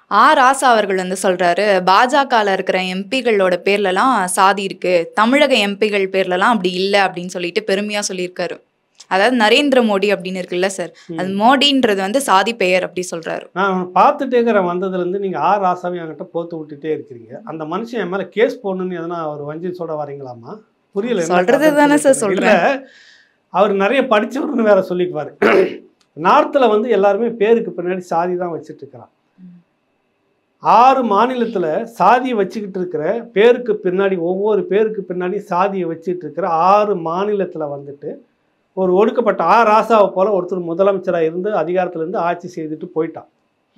ராசா அவர்கள் வந்து சொல்றாரு, பாஜகல இருக்கிற எம்பிகளோட பேர்லலாம் சாதி இருக்கு. தமிழக எம்பிகள் பேர்லலாம் அப்படி இல்ல அப்படின்னு சொல்லிட்டு பெருமையா சொல்லியிருக்காரு. அதாவது நரேந்திர மோடி அப்படின்னு இருக்குல்ல சார். அது மோடின்றது வந்து சாதி பெயர் அப்படி சொல்றாரு. நான் பார்த்துட்டே இருக்கிறேன் வந்ததுலேருந்து நீங்கள் ராசாவையும் என்கிட்ட போத்து விட்டுட்டே இருக்கிறீங்க. அந்த மனுஷன் என் மேலே கேஸ் போடணும்னு எதனா ஒரு வஞ்சி சொல்ல வரீங்களாமா? புரியல. சொல்றது தானே சார் சொல்றேன். அவர் நிறைய படிச்சவர்னு வேற சொல்லிக்குவாரு. நார்த்தில் வந்து எல்லாருமே பேருக்கு பின்னாடி சாதி தான் வச்சுட்டு இருக்கிறான். 6 மாநிலத்தில் சாதியை வச்சுக்கிட்டு இருக்கிற பேருக்கு பின்னாடி ஒவ்வொரு பேருக்கு பின்னாடி சாதியை வச்சுட்டு இருக்கிற 6 மாநிலத்தில் வந்துட்டு ஒரு ஒடுக்கப்பட்ட ராசாவை போல ஒருத்தர் முதலமைச்சராக இருந்து அதிகாரத்திலேருந்து ஆட்சி செய்துட்டு போயிட்டான்.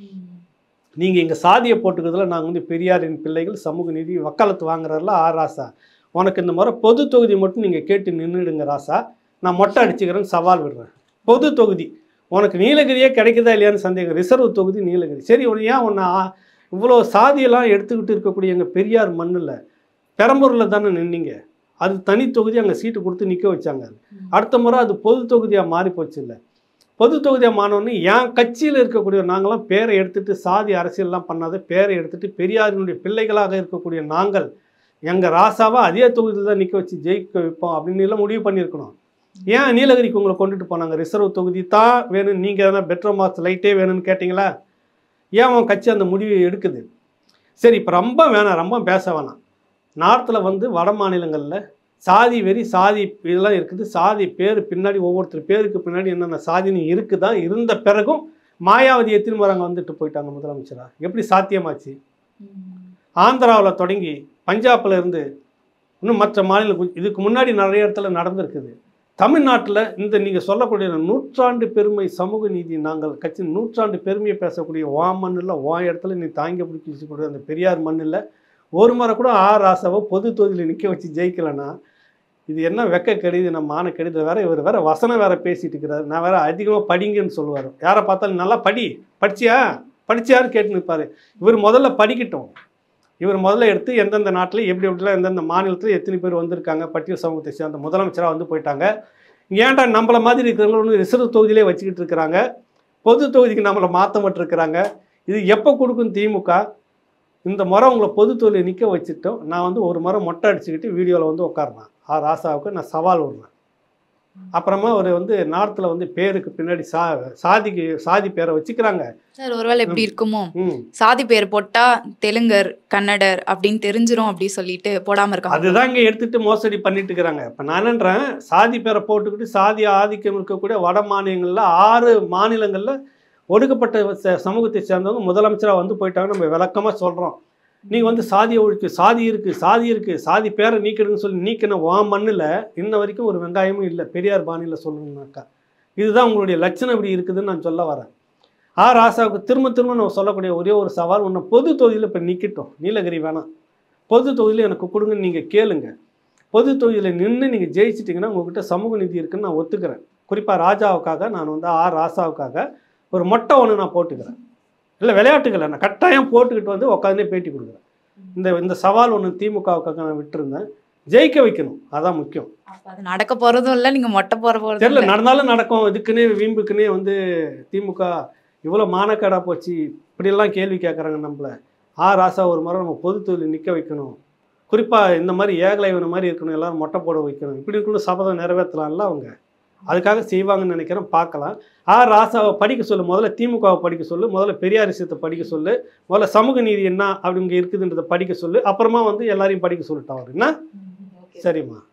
நீங்கள் இங்கே சாதியை போட்டுக்கிறதுல நாங்கள் வந்து பெரியாரின் பிள்ளைகள் சமூக நீதி வக்காலத்து வாங்குறதுல ராசா, உனக்கு இந்த முறை பொது தொகுதி மட்டும் நீங்கள் கேட்டு நின்றுடுங்க ராசா, நான் மொட்டை அடிச்சுக்கிறேன்னு சவால் விடுறேன். பொது தொகுதி உனக்கு நீலகிரியே கிடைக்குதா இல்லையான்னு சந்தேகம். ரிசர்வ் தொகுதி நீலகிரி. சரி, ஏன் உன்னை இவ்வளோ சாதியெல்லாம் எடுத்துக்கிட்டு இருக்கக்கூடிய எங்கள் பெரியார் மண்ணில் பெரம்பூரில் தானே நின்னீங்க. அது தனி தொகுதி, அங்கே சீட்டு கொடுத்து நிற்க வச்சாங்க. அடுத்த முறை அது பொது தொகுதியாக மாறி போச்சு. இல்லை, பொது தொகுதியாக மாறினோன்னு என் கட்சியில் இருக்கக்கூடிய நாங்களாம் பேரை எடுத்துகிட்டு சாதி அரசியல்லாம் பண்ணாத பேரை எடுத்துகிட்டு பெரியாரினுடைய பிள்ளைகளாக இருக்கக்கூடிய நாங்கள் எங்கள் ராசாவை அதே தொகுதியில் தான் நிற்க வச்சு ஜெயிக்க வைப்போம் அப்படின்னு எல்லாம் முடிவு பண்ணியிருக்கணும். ஏன் நீலகிரிக்கு உங்களை கொண்டுட்டு போனாங்க? ரிசர்வ் தொகுதி தான் வேணும், நீங்கள் எதனா பெட்ரோல் மாஸ் லைட்டே வேணும்னு கேட்டிங்களா? ஏன் அவன் கட்சி அந்த முடிவை எடுக்குது? சரி, இப்போ ரொம்ப வேணாம், ரொம்ப பேச வேணாம். நார்த்தில் வந்து வட மாநிலங்களில் சாதி வெறி சாதி இதெல்லாம் இருக்குது. சாதி பேர் பின்னாடி ஒவ்வொருத்தர் பேருக்கு பின்னாடி என்னென்ன சாதின்னு இருக்குதான். இருந்த பிறகும் மாயாவதி எத்தனை முறை அங்கே வந்துட்டு போயிட்டாங்க முதலமைச்சராக. எப்படி சாத்தியமாச்சு? ஆந்திராவில் தொடங்கி பஞ்சாபில் இருந்து இன்னும் மற்ற மாநிலம் இதுக்கு முன்னாடி நிறைய இடத்துல நடந்திருக்குது. தமிழ்நாட்டில் இந்த நீங்கள் சொல்லக்கூடிய நூற்றாண்டு பெருமை சமூக நீதி நாங்கள் கட்சி நூற்றாண்டு பெருமையை பேசக்கூடிய மண்ணில் இடத்துல நீ தாங்கி பிடிக்கக்கூடிய அந்த பெரியார் மண்ணில் ஒரு முறை கூட ராசாவை பொது தொகுதியில் நிற்க வச்சு ஜெயிக்கலைன்னா இது என்ன வெக்க கெடுது, நம்ம மான கெடுது. வேற இவர் வேற வசனம் வேற பேசிட்டு இருக்கிறாரு. நான் வேற அதிகமாக படிங்கன்னு சொல்லுவார். யாரை பார்த்தாலும் நல்லா படிச்சியான்னு கேட்டு நிற்பாரு. இவர் முதல்ல படிக்கட்டும். இவர் முதல்ல எடுத்து எந்தெந்த நாட்டில் எப்படி எப்படிலாம் எந்தெந்த மாநிலத்தில் எத்தனை பேர் வந்திருக்காங்க பட்டியல் சமூகத்தை சேர்ந்த முதலமைச்சராக வந்து போயிட்டாங்க. ஏன்டா நம்மளை மாதிரி இருக்கிறவங்க ரிசர்வ் தொகுதியிலே வச்சுக்கிட்டு இருக்கிறாங்க, பொது தொகுதிக்கு நம்மளை மாற்றப்பட்டிருக்கிறாங்க. இது எப்போ கொடுக்கும் திமுக? இந்த முறை உங்களை பொது தொகுதியில் நிற்க வச்சுட்டோம். நான் வந்து ஒரு முறை மொட்டை அடிச்சுக்கிட்டு வீடியோவில் வந்து உட்காருறேன். ராசாவுக்கு நான் சவால் விடுறேன். அப்புறமா ஒரு வந்து நார்த்தில் வந்து பேருக்கு பின்னாடி சாதி பேரை வச்சுக்கிறாங்க சார். ஒருவேளை எப்படி இருக்குமோ, சாதி பேர் போட்டா தெலுங்கர் கன்னடர் அப்படின்னு தெரிஞ்சிரும் அப்படி சொல்லிட்டு போடாம இருக்காங்க. அதுதான் இங்கே எடுத்துட்டு மோசடி பண்ணிட்டு இருக்கிறாங்க. இப்போ நான் என்னன்றேன், சாதி பேரை போட்டுக்கிட்டு சாதி ஆதிக்கம் இருக்கக்கூடிய வட மாநிலங்களில் 6 மாநிலங்களில் ஒடுக்கப்பட்ட சமூகத்தை சேர்ந்தவங்க முதலமைச்சராக வந்து போயிட்டாங்க. நம்ம விளக்கமாக சொல்கிறோம். நீங்கள் வந்து சாதியை ஒழிக்கு, சாதி இருக்குது, சாதி பேரை நீக்கிடுன்னு சொல்லி நீக்கின மண்ணில் இன்ன வரைக்கும் ஒரு வெங்காயமும் இல்லை. பெரியார் பாணியில் சொல்லணுன்னாக்கா இதுதான் உங்களுடைய லட்சணம் இப்படி இருக்குதுன்னு நான் சொல்ல வரேன். ராசாவுக்கு திரும்ப நம்ம சொல்லக்கூடிய ஒரே ஒரு சவால், ஒன்று பொது தொகுதியில் இப்போ நிற்கட்டும். நீலகிரி வேணாம், பொது தொகுதியில் எனக்கு கொடுங்கன்னு நீங்கள் கேளுங்க. பொது தொகுதியில் நின்று நீங்கள் ஜெயிச்சிட்டிங்கன்னா உங்கள்கிட்ட சமூக நீதி இருக்குன்னு நான் ஒத்துக்கிறேன். குறிப்பாக ராஜாவுக்காக நான் வந்து ராசாவுக்காக ஒரு மொட்டை ஒன்று நான் போட்டுக்கிறேன். இல்லை விளையாட்டுகளை நான் கட்டாயம் போட்டுக்கிட்டு வந்து உட்காந்தே பேட்டி கொடுக்குறேன். இந்த சவால் ஒன்று திமுகவுக்காக நான் விட்டுருந்தேன். ஜெயிக்க வைக்கணும், அதான் முக்கியம். அது நடக்க போகிறதும் இல்லை, நீங்கள் மொட்டை போகிற போகிறது தெரியல. நடந்தாலும் நடக்கும். இதுக்குன்னே வீம்புக்குன்னே வந்து திமுக இவ்வளோ மானக்கேடாக போச்சு, இப்படியெல்லாம் கேள்வி கேட்குறாங்க நம்மளை. ராசா ஒரு முறை நம்ம பொது தொகுதியில் நிற்க வைக்கணும். குறிப்பாக இந்த மாதிரி ஏகலைவன மாதிரி இருக்கணும், எல்லோரும் மொட்டை போட வைக்கணும், இப்படி இருக்கணும். சபதம் நிறைவேற்றலாம்ல அவங்க. அதுக்காக செய்வாங்கன்னு நினைக்கிறேன். பார்க்கலாம். ராசாவை படிக்க சொல்லு, முதல்ல திமுகவை படிக்க சொல்லு, முதல்ல பெரியார் விஷயத்தை படிக்க சொல்லு, முதல்ல சமூக நீதி என்ன அப்படி இங்கே இருக்குதுன்றதை படிக்க சொல்லு, அப்புறமா வந்து எல்லாரையும் படிக்க சொல்லிட்டான் அவர். என்ன சரிம்மா?